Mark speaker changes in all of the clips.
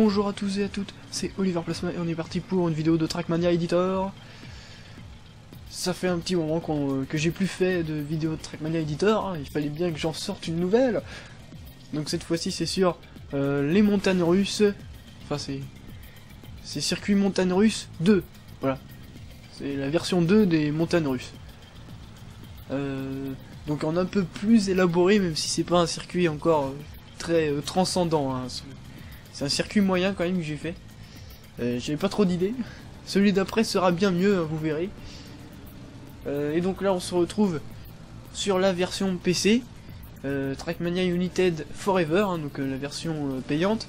Speaker 1: Bonjour à tous et à toutes, c'est Oliver Plasma et on est parti pour une vidéo de Trackmania Editor. Ça fait un petit moment que j'ai plus fait de vidéo de Trackmania Editor, hein. Il fallait bien que j'en sorte une nouvelle. Donc cette fois-ci c'est sur les montagnes russes, enfin c'est Circuit Montagnes Russes 2, voilà. C'est la version 2 des montagnes russes. Donc en un peu plus élaboré, même si c'est pas un circuit encore très transcendant, hein. C'est un circuit moyen quand même que j'ai fait. J'avais pas trop d'idées. Celui d'après sera bien mieux, hein, vous verrez. Et donc là on se retrouve sur la version PC, Trackmania United Forever, hein, donc la version payante.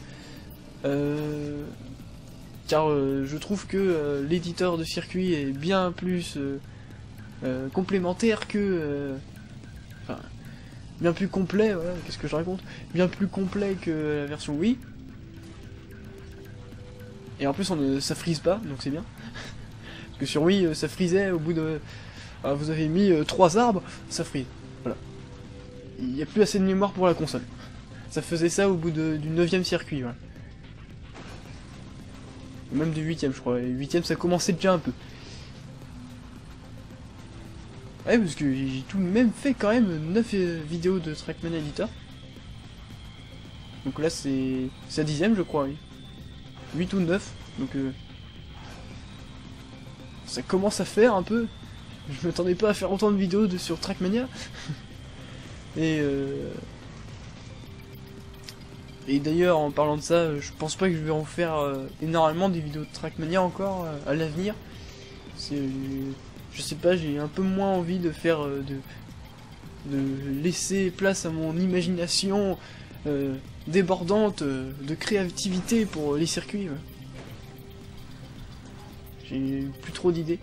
Speaker 1: Car je trouve que l'éditeur de circuit est bien plus complémentaire que... enfin, bien plus complet, voilà, qu'est-ce que je raconte? Bien plus complet que la version Wii. Et en plus ça frise pas, donc c'est bien. Parce que sur Wii ça frisait au bout de... Ah, vous avez mis 3 arbres, ça frise. Voilà. Il n'y a plus assez de mémoire pour la console. Ça faisait ça au bout du 9ème circuit, voilà. Ou même du 8ème je crois. Et 8ème ça commençait déjà un peu. Ouais, parce que j'ai tout de même fait quand même 9 vidéos de Trackmania Editor. Donc là c'est la 10ème je crois, oui. 8 ou 9, donc ça commence à faire un peu. Je m'attendais pas à faire autant de vidéos sur Trackmania. Et d'ailleurs en parlant de ça, je pense pas que je vais en faire énormément des vidéos de Trackmania encore à l'avenir. Je sais pas, j'ai un peu moins envie de faire de laisser place à mon imagination débordante de créativité pour les circuits. Ouais. J'ai plus trop d'idées.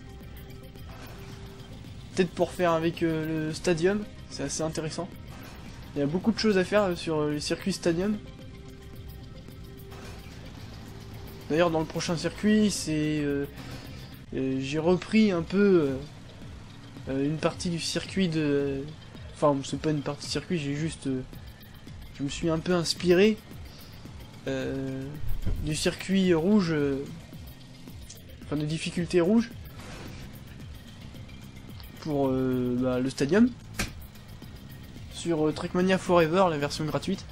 Speaker 1: Peut-être pour faire avec le Stadium, c'est assez intéressant. Il y a beaucoup de choses à faire sur les circuits Stadium. D'ailleurs dans le prochain circuit, c'est j'ai repris un peu une partie du circuit de... Enfin, c'est pas une partie de circuit, j'ai juste... je me suis un peu inspiré du circuit rouge, enfin de difficulté rouge, pour le Stadium, sur Trackmania Forever, la version gratuite.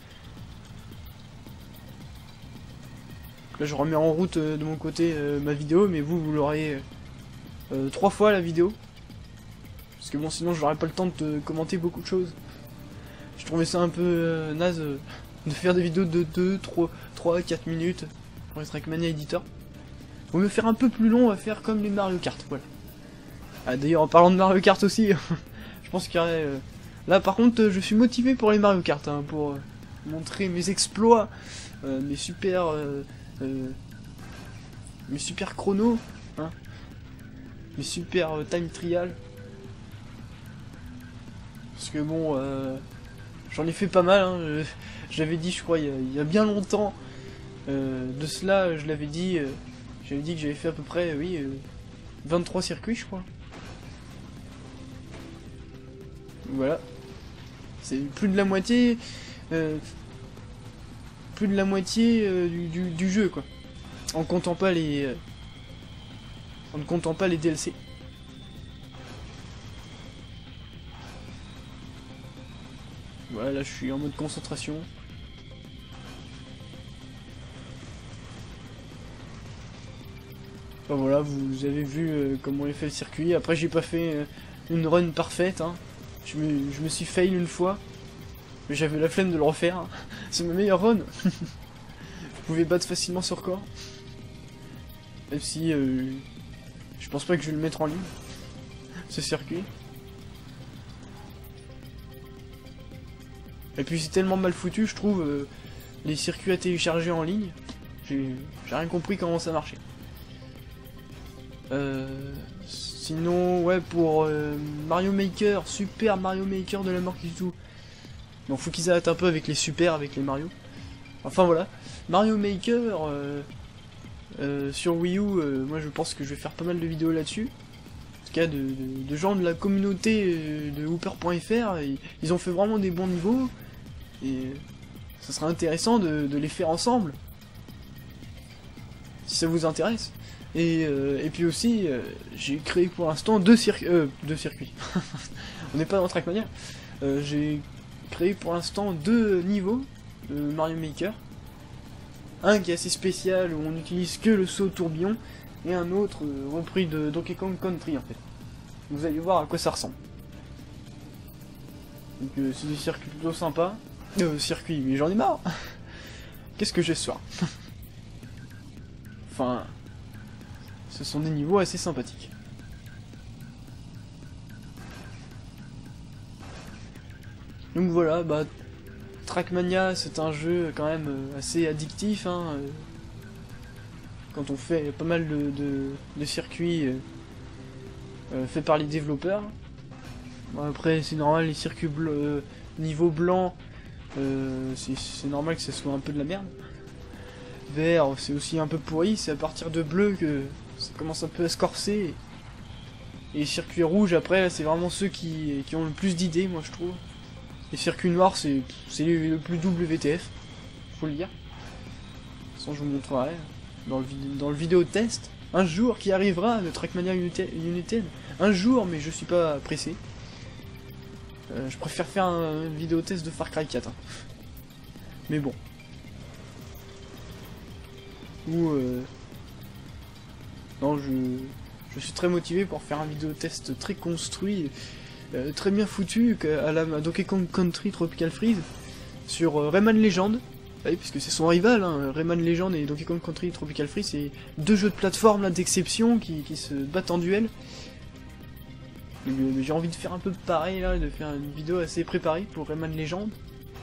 Speaker 1: Là je remets en route de mon côté ma vidéo, mais vous l'aurez 3 fois la vidéo. Parce que bon, sinon j'aurais pas le temps de commenter beaucoup de choses. Je trouvais ça un peu naze de faire des vidéos de 2, 3, 4 minutes pour les Trackmania Editor. Faut me faire un peu plus long à faire comme les Mario Kart, voilà. Ah, d'ailleurs en parlant de Mario Kart aussi, je pense qu'il y aurait... Là par contre je suis motivé pour les Mario Kart, hein, pour montrer mes exploits, mes super chronos, hein, mes super time trial. Parce que bon, j'en ai fait pas mal, hein, j'avais dit je crois il y a bien longtemps de cela, je l'avais dit, j'avais dit que j'avais fait à peu près, oui, 23 circuits je crois. Voilà. C'est plus de la moitié du jeu quoi. En comptant pas les en ne comptant pas les DLC. Voilà, là je suis en mode concentration. Enfin voilà, vous avez vu comment j'ai fait le circuit. Après j'ai pas fait une run parfaite, hein. Je me suis fail une fois, mais j'avais la flemme de le refaire. C'est ma meilleure run. Vous pouvez battre facilement sur corps. Même si je pense pas que je vais le mettre en ligne, ce circuit. Et puis c'est tellement mal foutu, je trouve, les circuits à télécharger en ligne. J'ai rien compris comment ça marchait. Sinon, ouais, pour Mario Maker, Super Mario Maker de la mort qui joue. Donc faut qu'ils arrêtent un peu avec les super, avec les Mario. Enfin voilà, Mario Maker sur Wii U, moi je pense que je vais faire pas mal de vidéos là-dessus. En tout cas de gens de la communauté de Hooper.fr, ils ont fait vraiment des bons niveaux. Et ça serait intéressant de les faire ensemble. si ça vous intéresse. Et puis aussi, j'ai créé pour l'instant deux circuits. On n'est pas dans Trackmania. J'ai créé pour l'instant 2 niveaux de Mario Maker. Un qui est assez spécial, où on n'utilise que le saut tourbillon, et un autre repris de Donkey Kong Country en fait. Vous allez voir à quoi ça ressemble. Donc c'est des circuits plutôt sympas. Circuits, mais j'en ai marre. Qu'est-ce que j'ai ce soir? Enfin, ce sont des niveaux assez sympathiques. Donc voilà, bah Trackmania c'est un jeu quand même assez addictif, hein, quand on fait pas mal de circuits faits par les développeurs. Bon, après c'est normal, les circuits niveau blanc, c'est normal que ça soit un peu de la merde. Vert c'est aussi un peu pourri, c'est à partir de bleu que ça commence un peu à se corser. Et les circuits rouges après c'est vraiment ceux qui ont le plus d'idées, moi je trouve. Les circuits noirs, c'est le plus WTF, faut le dire. De toute façon, je vous montrerai dans le vidéo test. Un jour qui arrivera, le Trackmania United. Un jour, mais je suis pas pressé. Je préfère faire une vidéo test de Far Cry 4. Hein. Mais bon. Non, je suis très motivé pour faire un vidéo test très construit. Très bien foutu à la Donkey Kong Country Tropical Freeze sur Rayman Legend. Oui, puisque c'est son rival, hein. Rayman Legend et Donkey Kong Country Tropical Freeze, c'est 2 jeux de plateforme là d'exception qui se battent en duel. J'ai envie de faire un peu pareil là, de faire une vidéo assez préparée pour Rayman Legend.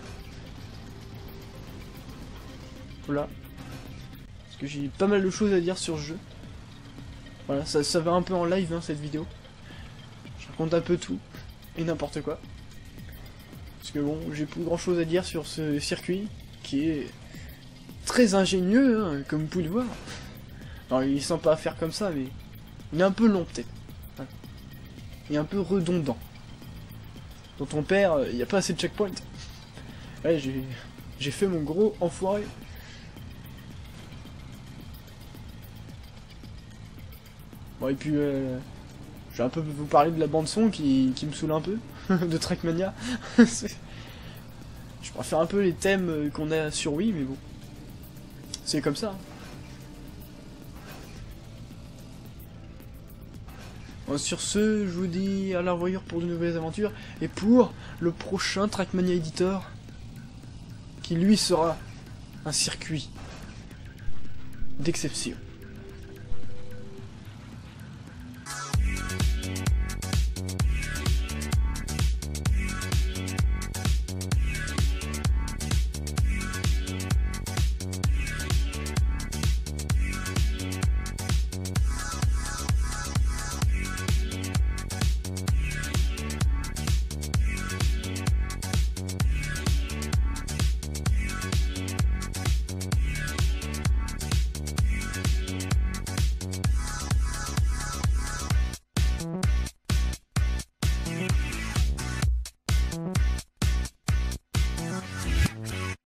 Speaker 1: Voilà. Parce que j'ai pas mal de choses à dire sur ce jeu. Voilà, ça va un peu en live hein, cette vidéo. Je raconte un peu tout et n'importe quoi. Parce que bon, j'ai plus grand chose à dire sur ce circuit qui est très ingénieux, hein, comme vous pouvez le voir. Alors il est sympa à faire comme ça, mais il est un peu long peut-être. Ouais. Il est un peu redondant. Dans ton père, il n'y a pas assez de checkpoints. Ouais, j'ai fait mon gros enfoiré. Bon et puis je vais un peu vous parler de la bande son qui me saoule un peu, de Trackmania. Je préfère un peu les thèmes qu'on a sur Wii, mais bon. C'est comme ça. Bon, sur ce, je vous dis à la revoyure pour de nouvelles aventures, et pour le prochain Trackmania Editor, qui lui sera un circuit d'exception.